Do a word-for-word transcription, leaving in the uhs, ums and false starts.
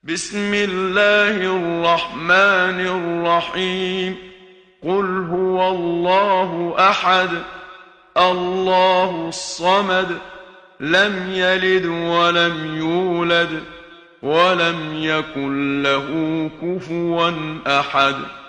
بسم الله الرحمن الرحيم. قل هو الله أحد الله الصمد لم يلد ولم يولد ولم يكن له كفوا أحد.